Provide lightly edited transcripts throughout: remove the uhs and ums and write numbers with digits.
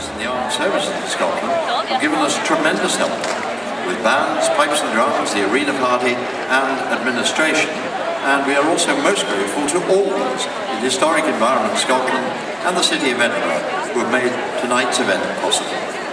veterans in the armed services in Scotland have given us tremendous help with bands, pipes and drums, the arena party and administration, and we are also most grateful to all those in the Historic Environment Scotland and the City of Edinburgh who have made tonight's event possible.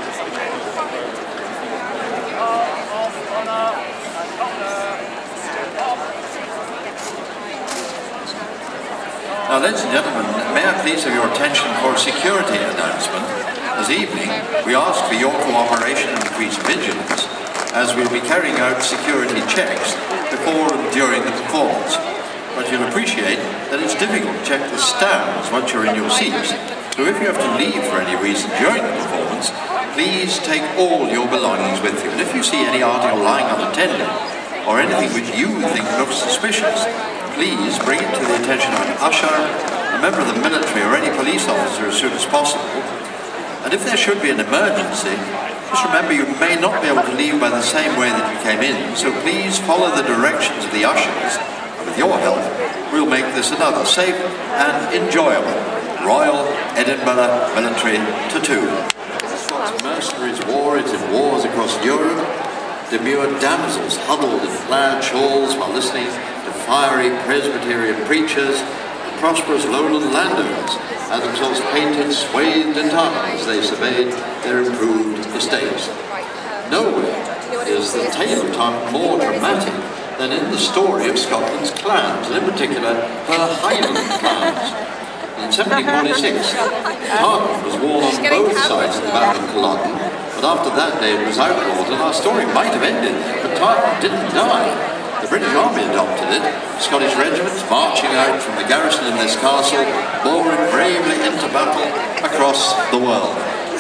Now, ladies and gentlemen, may I please have your attention for a security announcement. This evening, we ask for your cooperation and increased vigilance as we'll be carrying out security checks before and during the performance. But you'll appreciate that it's difficult to check the stands once you're in your seats. So if you have to leave for any reason during the performance, please take all your belongings with you. And if you see any article lying unattended, or anything which you think looks suspicious, please bring it to the attention of an usher, a member of the military or any police officer as soon as possible. And if there should be an emergency, just remember you may not be able to leave by the same way that you came in, so please follow the directions of the ushers. And with your help, we'll make this another safe and enjoyable Royal Edinburgh Military Tattoo. Scots mercenaries wore it in wars across Europe. Demure damsels huddled in plaid shawls while listening to fiery Presbyterian preachers, and prosperous lowland landowners had themselves painted, swathed in tartan as they surveyed their improved estates. Nowhere is the tale of tartan more dramatic than in the story of Scotland's clans, and in particular her Highland clans. In 1746, tartan was worn on both sides of the Battle of Culloden, but after that day it was outlawed, and our story might have ended, but tartan didn't die. The British Army adopted it, Scottish regiments marching out from the garrison in this castle, bore it bravely into battle across the world.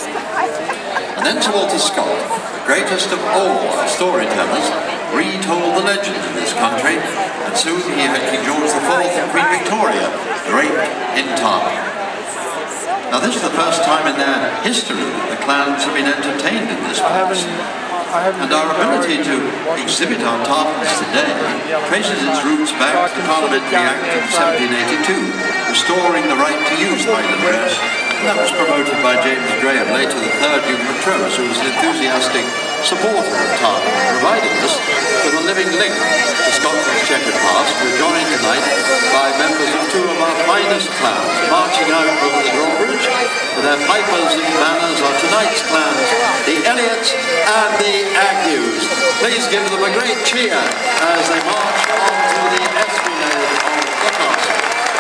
And then Sir Walter Scott, the greatest of all our storytellers, retold the legends of this country, and soon he had King George IV and Queen Victoria draped in tartan. Now this is the first time in their history that the clans have been entertained in this place. And our ability to exhibit our tartans today traces its roots back to the Parliamentary Act of 1782, restoring the right to use Highland dress, and that was promoted by James Graham, later the 3rd Duke of Montrose, who was an enthusiastic supporter of tartan, providing us with a living link to Scotland's checkered past. We're joined tonight by members of two of our finest clans, marching out over the drawbridge with their pipers and banners are tonight's clans, the Elliots and the Agnews. Please give them a great cheer as they march onto the esplanade of the castle.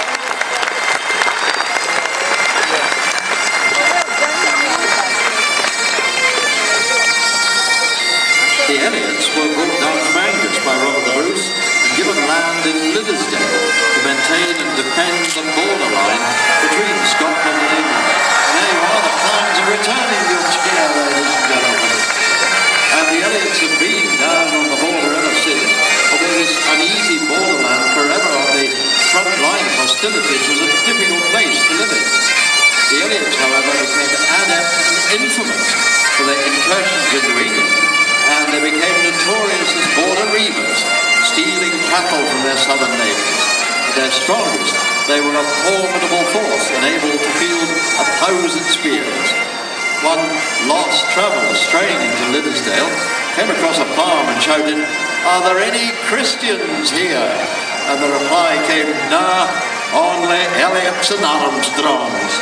The Elliots were brought down from Angus by Robert the Bruce and given land in Liddesdale to maintain and defend the borderline between Scotland and England. And there you are, the clans are returning your cheer, ladies and gentlemen. And the Elliots have been down on the border ever since, although this uneasy borderland forever on the front line of hostilities was a difficult place to live in. The Elliots, however, became adept and infamous for their incursions into England, and they became notorious as border reavers, stealing cattle from their southern neighbours. At their strongest, they were a formidable force and able to field 1,000 spears. One lost traveller straying into Liddesdale came across a farm and shouted, "Are there any Christians here?" And the reply came, "Nah, only Elliots and Armstrongs."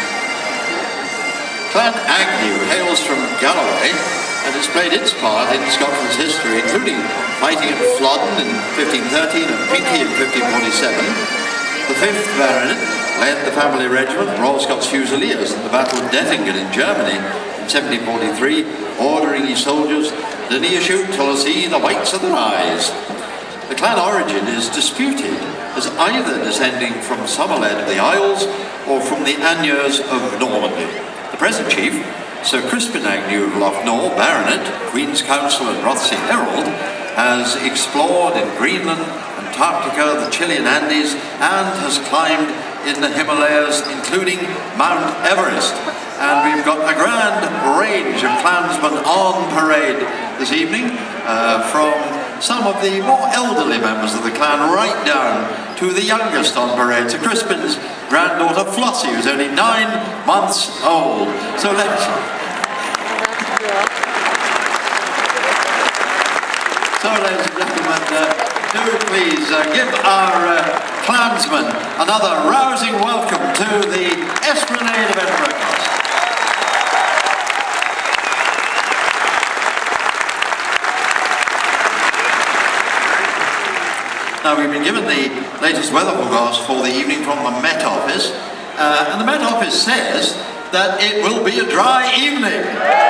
Clan Agnew hails from Galloway and has played its part in Scotland's history, including fighting at Flodden in 1513 and Pinkie in 1547. The 5th Baronet led the family regiment, Royal Scots Fusiliers, at the Battle of Dettingen in Germany in 1743, ordering his soldiers, "Dinna ye shoot till I see the whites of their eyes." The clan origin is disputed as either descending from Somerled of the Isles or from the Agnews of Normandy. The present chief, Sir Crispin Agnew of Lochnaw, Baronet, Queen's Counsel and Rothsay Herald, has explored in Greenland, Antarctica, the Chilean Andes, and has climbed in the Himalayas, including Mount Everest. And we've got a grand range of clansmen on parade this evening, from some of the more elderly members of the clan right down to the youngest on parade, Sir Crispin's granddaughter Flossie, who's only 9 months old. So let's So, ladies and gentlemen, do please give our clansmen another rousing welcome to the Esplanade of Edinburgh Castle. Now, we've been given the latest weather forecast for the evening from the Met Office, and the Met Office says that it will be a dry evening.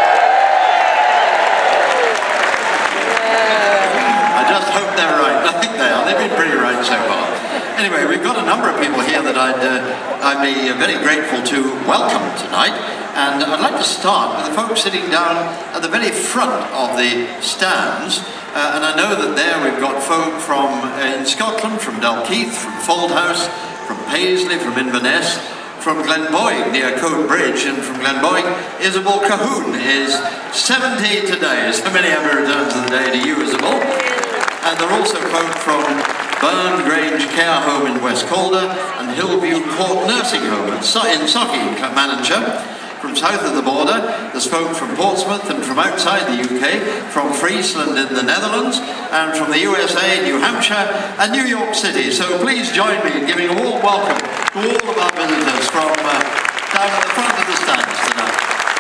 I just hope they're right. I think they are. They've been pretty right so far. Anyway, we've got a number of people here that I'd be very grateful to welcome tonight. And I'd like to start with the folks sitting down at the very front of the stands. And I know that there we've got folk from in Scotland, from Dalkeith, from Fauldhouse, from Paisley, from Inverness, from Glenboig near Coat Bridge, and from Glenboig, Isabel Cahoon is 70 today. So many happy returns of the day to you, Isabel. And there are also folk from Burn Grange Care Home in West Calder and Hillview Court Nursing Home in Socky, Clackmannanshire. From south of the border, there's folk from Portsmouth and from outside the UK, from Friesland in the Netherlands, and from the USA, New Hampshire, and New York City. So please join me in giving a warm welcome to all of our visitors from down at the front of the stands tonight.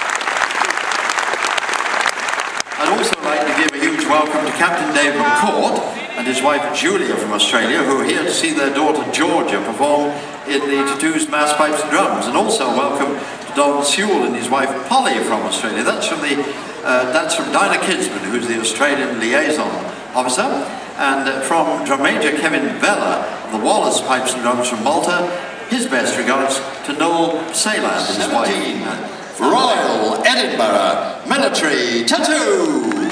I'd also like to give a huge welcome to Captain Dave McCourt and his wife Julia from Australia, who are here to see their daughter Georgia perform in the Tattoos Mass Pipes and Drums, and also welcome Don Sewell and his wife Polly from Australia. That's from Dinah Kidsman, who's the Australian liaison officer, and from Drum Major Kevin Vella of the Wallace Pipes and Drums from Malta. His best regards to Noel Sayland and his wife. Royal Edinburgh Military Tattoo.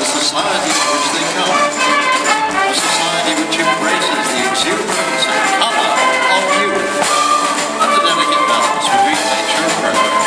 the society to which they come. A society which embraces the exuberance and colour of youth and the delicate balance between nature and progress.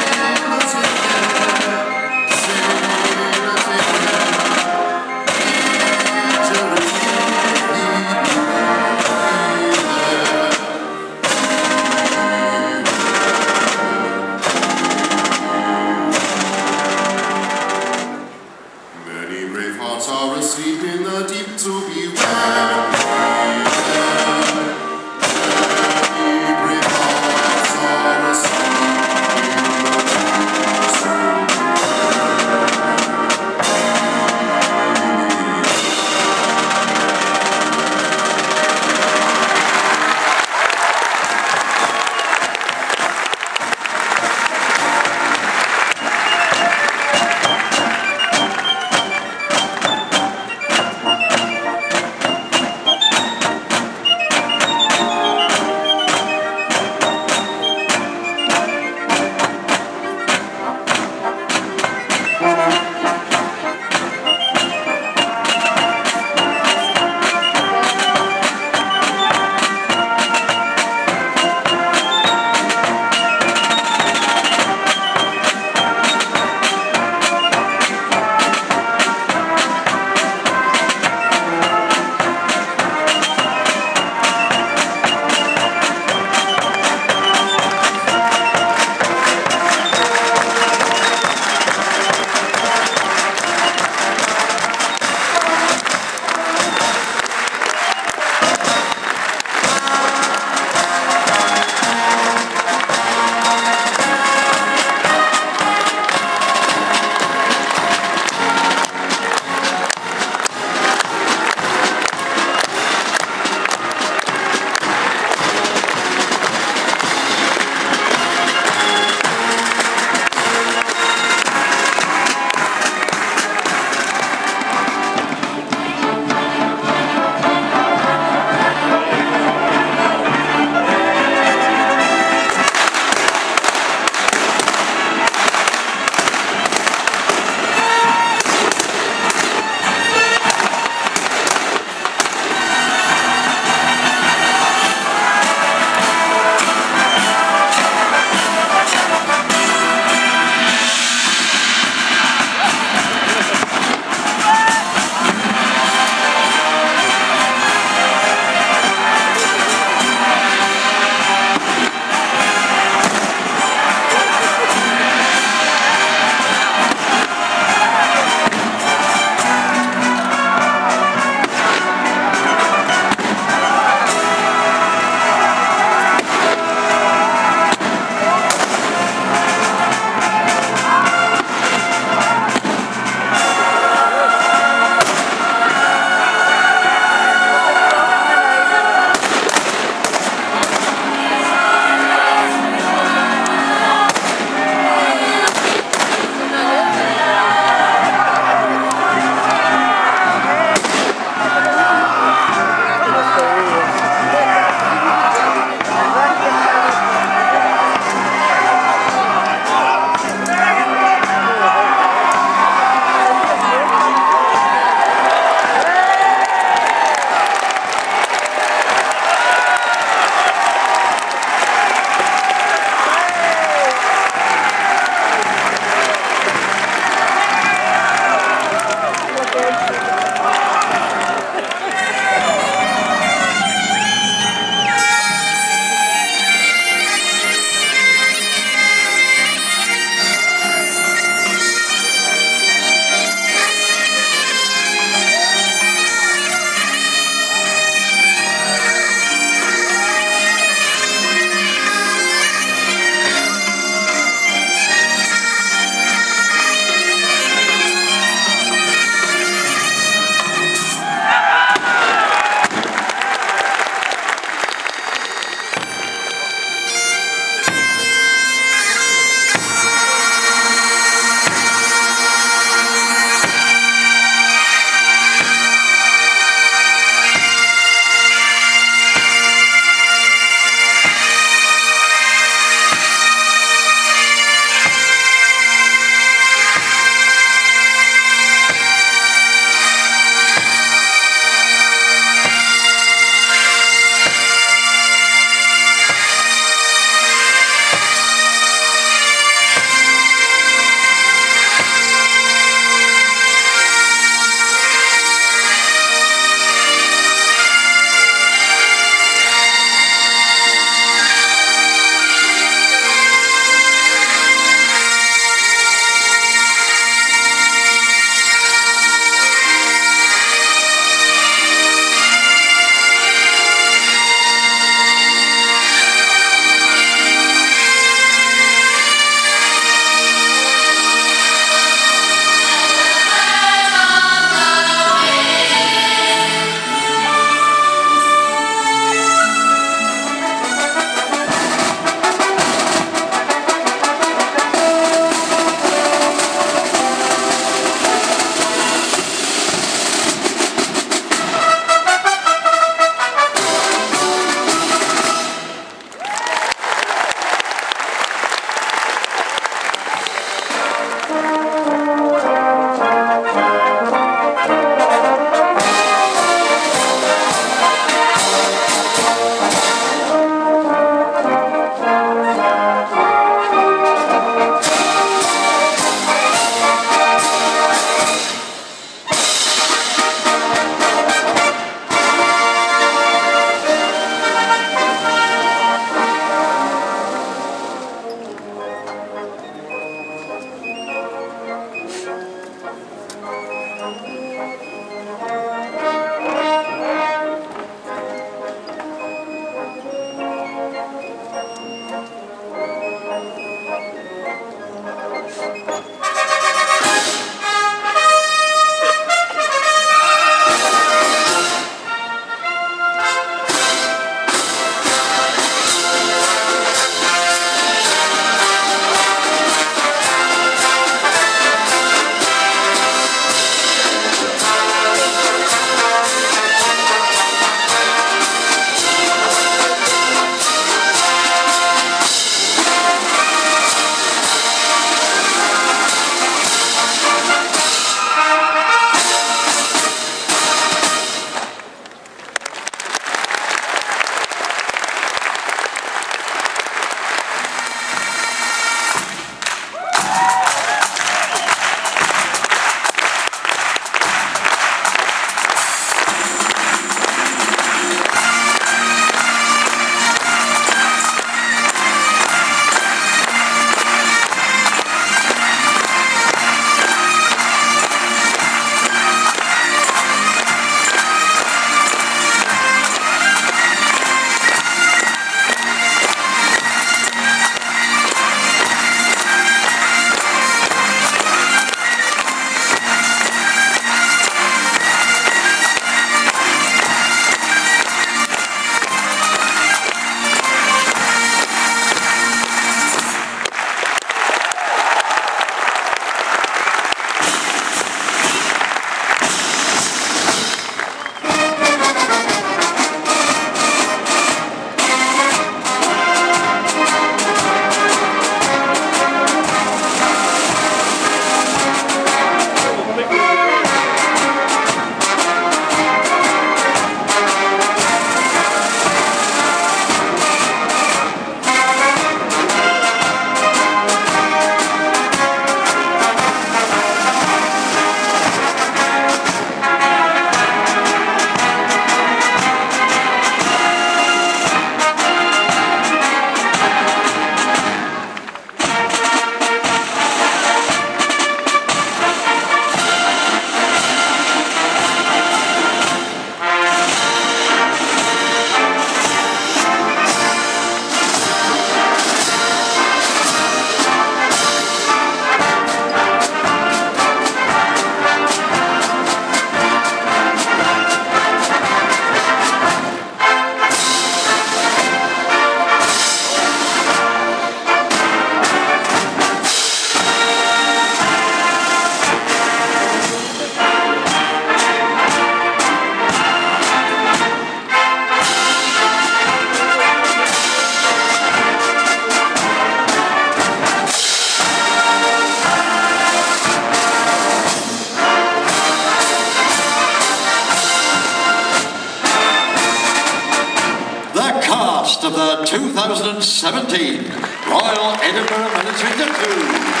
of the 2017 Royal Edinburgh Military Tattoo.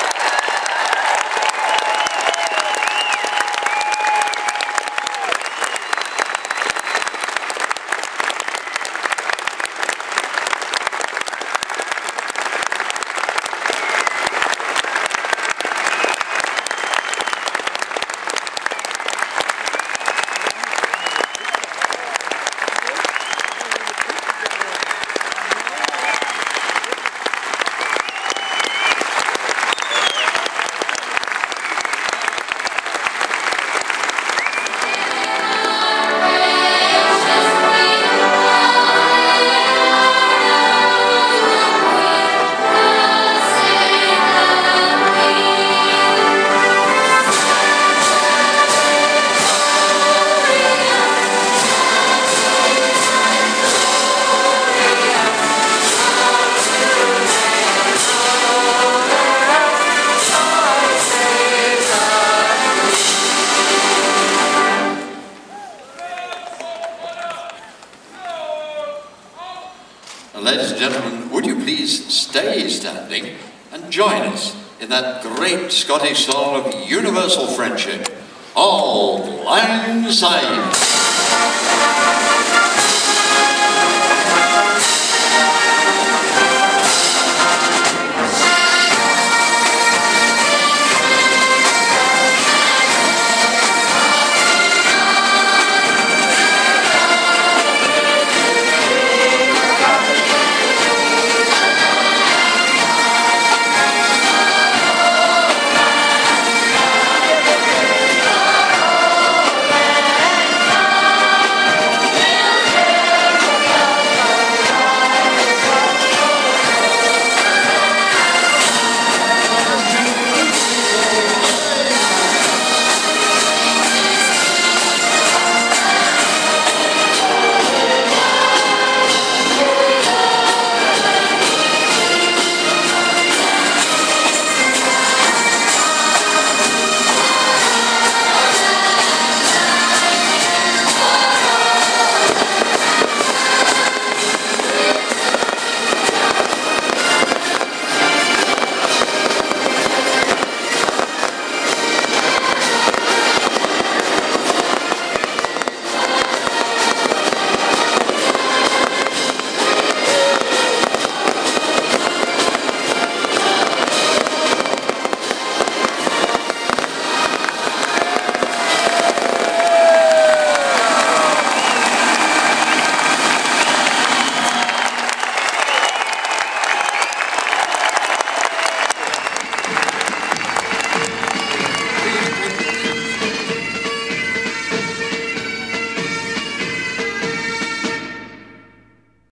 Ladies and gentlemen, would you please stay standing and join us in that great Scottish song of universal friendship, Auld Lang Syne.